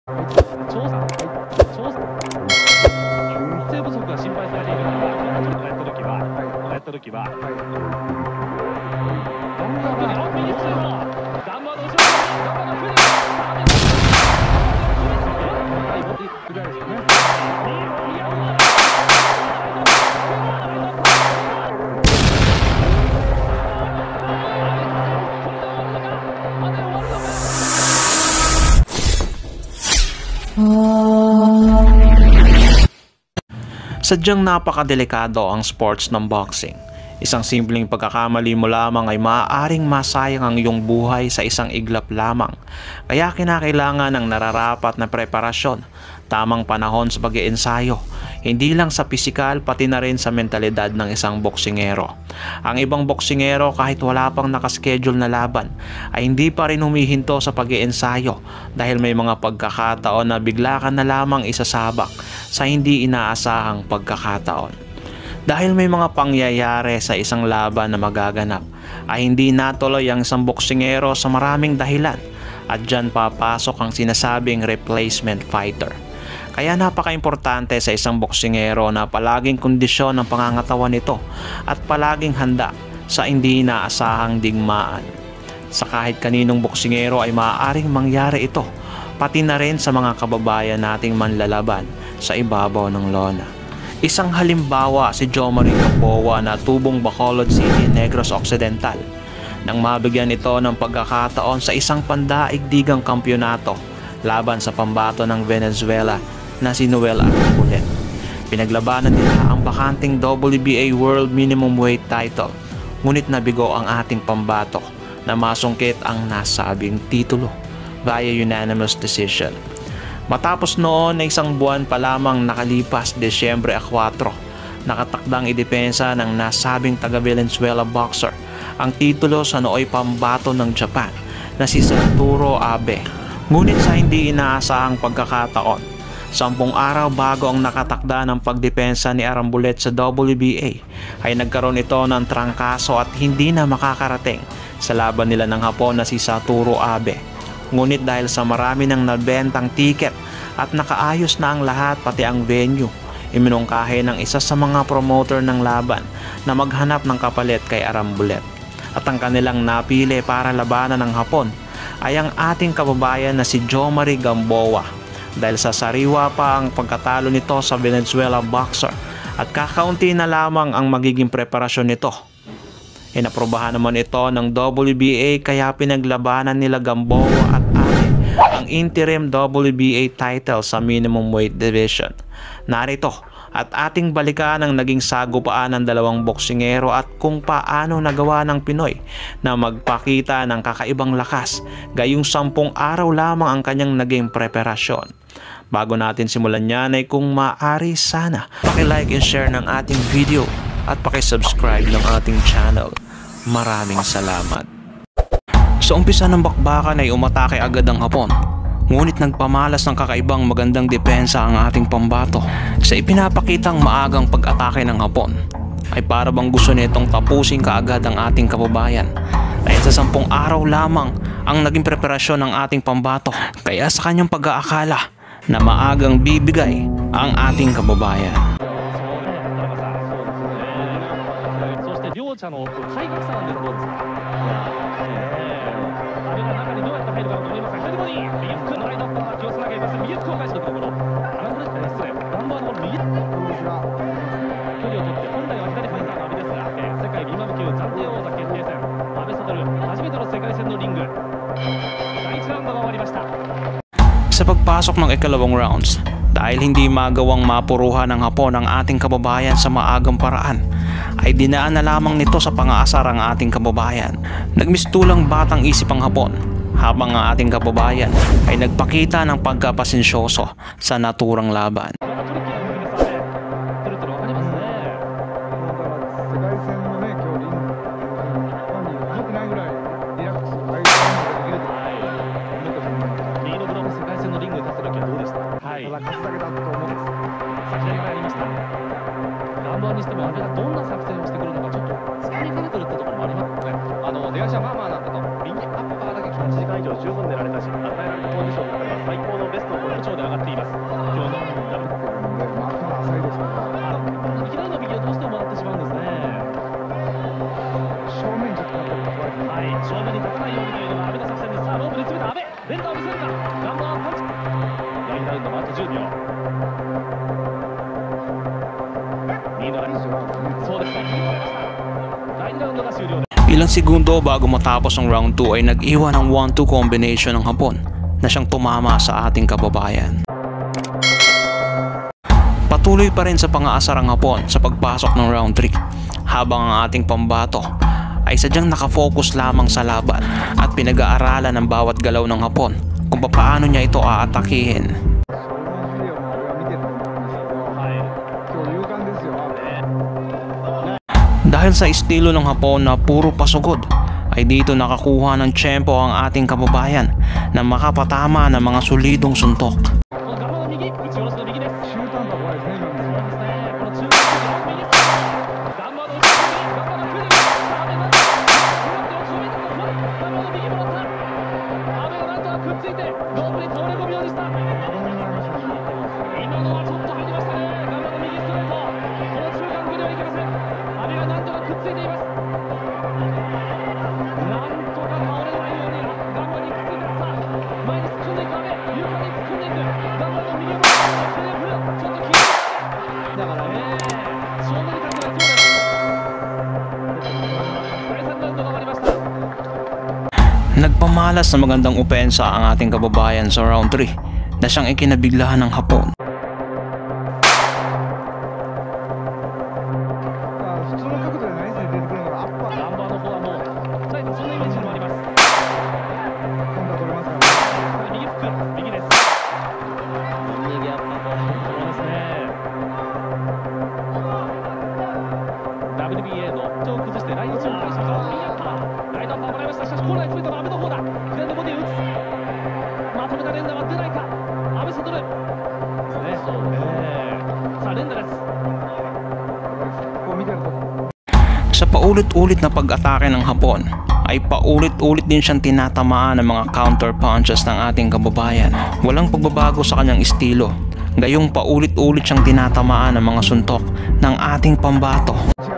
はい、調査、はい、調査、調整不足が心配されているのは、やった時は、やった時は、ガンバが右サイド、ガンバの後ろ、ガンバがフリー、はい、持っていくぐらいですかね。 Sadyang napakadelikado ang sports ng boxing. Isang simpleng pagkakamali mo lamang ay maaaring masayang ang iyong buhay sa isang iglap lamang. Kaya kinakailangan ng nararapat na preparasyon, tamang panahon sa pag-iensayo, hindi lang sa pisikal pati na rin sa mentalidad ng isang boksingero. Ang ibang boksingero kahit wala pang nakaschedule na laban ay hindi pa rin humihinto sa pag-iensayo dahil may mga pagkakataon na bigla ka na lamang isasabak sa hindi inaasahang pagkakataon. Dahil may mga pangyayari sa isang laban na magaganap ay hindi natuloy ang isang boksingero sa maraming dahilan at dyan papasok ang sinasabing replacement fighter. Kaya napaka-importante sa isang boksingero na palaging kondisyon ang pangangatawan nito at palaging handa sa hindi inaasahang digmaan. Sa kahit kaninong boksingero ay maaaring mangyari ito, pati na rin sa mga kababayan nating manlalaban sa ibabaw ng lona. Isang halimbawa si Jomari Gamboa na tubong Bacolod City, Negros Occidental nang mabigyan ito ng pagkakataon sa isang pandaigdigang kampyonato laban sa pambato ng Venezuela na si Noel Arambulet. Pinaglabanan nila ang bakanting WBA World Minimum Weight title, ngunit nabigo ang ating pambato na masungkit ang nasabing titulo via unanimous decision. Matapos noon na isang buwan pa lamang nakalipas Desyembre 4, nakatakdang idepensa ng nasabing taga-Valenzuela boxer ang titulo sa nooy pambato ng Japan na si Satoru Abe. Ngunit sa hindi inaasahang pagkakataon, 10 araw bago ang nakatakda ng pagdepensa ni Arambulet sa WBA ay nagkaroon ito ng trangkaso at hindi na makakarating sa laban nila ng Hapon na si Satoru Abe. Ngunit dahil sa marami ng nabentang tiket at nakaayos na ang lahat pati ang venue, iminungkahi ng isa sa mga promoter ng laban na maghanap ng kapalit kay Arambulet. At ang kanilang napili para labanan ng Hapon ay ang ating kababayan na si Jomari Gamboa. Dahil sa sariwa pa ang pagkatalo nito sa Venezuela boxer at kakaunti na lamang ang magiging preparasyon nito. Inaprobahan naman ito ng WBA kaya pinaglabanan nila Gamboa at Abe ang interim WBA title sa minimum weight division. Narito at ating balikan ang naging sagupaan ng dalawang boksingero at kung paano nagawa ng Pinoy na magpakita ng kakaibang lakas gayong 10 araw lamang ang kanyang naging preparasyon. Bago natin simulan yan ay kung maaari sana paki-like and share ng ating video at paki-subscribe ng ating channel. Maraming salamat. Sa umpisa ng bakbakan ay umatake agad ang Hapon. Ngunit nagpamalas ng kakaibang magandang depensa ang ating pambato. Sa ipinapakitang maagang pag-atake ng Hapon ay para bang gusto nitong tapusin kaagad ang ating kababayan. Dahil sa 10 araw lamang ang naging preparasyon ng ating pambato. Kaya sa kanyang pag-aakala na maagang bibigay ang ating kababayan. 両者の体格差なんです。どうですか。あれが中にどうやって入るかと思いますが、左ボディ、右フックのライトアッパー気をつなげます。右フックを返していくところ。アランブレック失礼。ガンバーの右。距離を取って本来は左ファイターの阿部ですが、世界ビーマム級暫定王座決定戦。阿部悟初めての世界戦のリング。第1ラウンドが終わりました。 Sa pagpasok ng ikalawang rounds, dahil hindi magawang mapuruhan ng Hapon ang ating kababayan sa maagang paraan, ay dinaan na lamang nito sa pang-aasar ang ating kababayan. Nagmistulang batang isip ang Hapon, habang ang ating kababayan ay nagpakita ng pagkapasensyoso sa naturang laban. 10秒。リードライン。そうですね、切り取れました。第2ラウンドが終了です。 Ilang segundo bago matapos ang round 2 ay nag-iwan ng 1-2 combination ng Hapon na siyang tumama sa ating kababayan. Patuloy pa rin sa pang-aasar ang Hapon sa pagpasok ng round 3 habang ang ating pambato ay sadyang nakafocus lamang sa laban at pinag-aaralan ng bawat galaw ng Hapon kung paano niya ito aatakihin. Dahil sa estilo ng Hapon na puro pasugod, ay dito nakakuha ng tiyempo ang ating kababayan na makapatama ng mga solidong suntok. Nagpamalas na magandang opensa ang ating kababayan sa round 3 na siyang ikinabiglahan ng Hapon. WBA の手を崩してラインを返します。ライトアッパーもらいました。しかしコーナーに詰めたのは阿部の方だ。左のボディを打つ。まとめた連打は出ないか。阿部悟。さあ連打です。 Sa paulit-ulit na pag-atake ng Hapon ay paulit-ulit din siyang tinatamaan ng mga counter punches ng ating kababayan. Walang pagbabago sa kanyang estilo, gayong paulit-ulit siyang tinatamaan ng mga suntok ng ating pambato.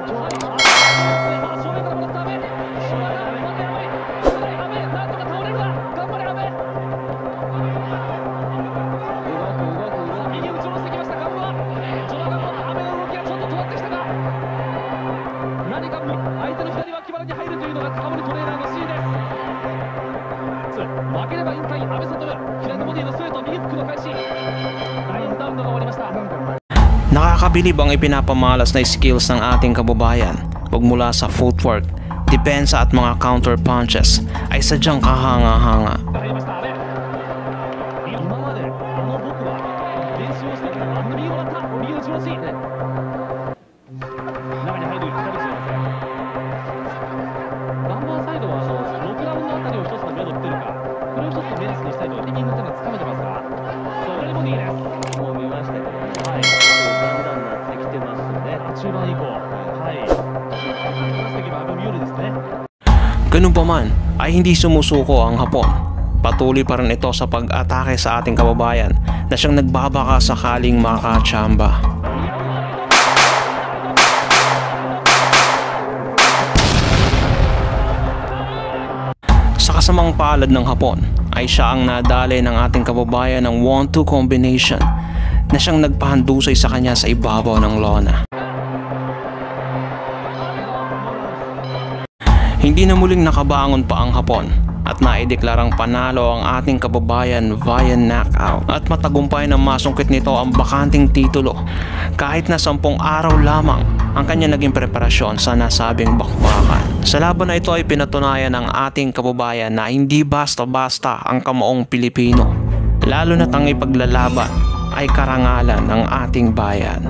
Nakakabilib ang ipinapamalas na skills ng ating kababayan. Pagmula sa footwork, depensa at mga counter punches ay sadyang kahanga-hanga. Ganun pa man ay hindi sumusuko ang Hapon. Patuloy pa rin ito sa pag-atake sa ating kababayan na siyang nagbabaka sakaling makachamba. Sa kasamang palad ng Hapon ay siya ang nadali ng ating kababayan ng 1-2 combination na siyang nagpahandusay sa kanya sa ibabaw ng lona. Hindi na muling nakabangon pa ang Hapon at naideklarang panalo ang ating kababayan via knockout at matagumpay na masungkit nito ang bakanting titulo kahit na 10 araw lamang ang kanya naging preparasyon sa nasabing bakbakan. Sa laban na ito ay pinatunayan ng ating kababayan na hindi basta-basta ang kamaong Pilipino, lalo na't ang ipaglalaban ay karangalan ng ating bayan.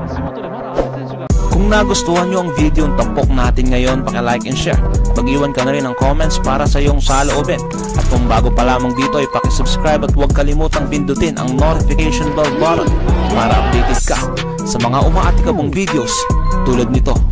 Kung nagustuhan nyo ang video ng tampok natin ngayon, paki-like and share. Mag-iwan ka na rin ng comments para sa iyong saloobin. At kung bago pa lamang dito ay paki-subscribe at huwag kalimutang pindutin ang notification bell button para updated ka sa mga umaatikabong videos tulad nito.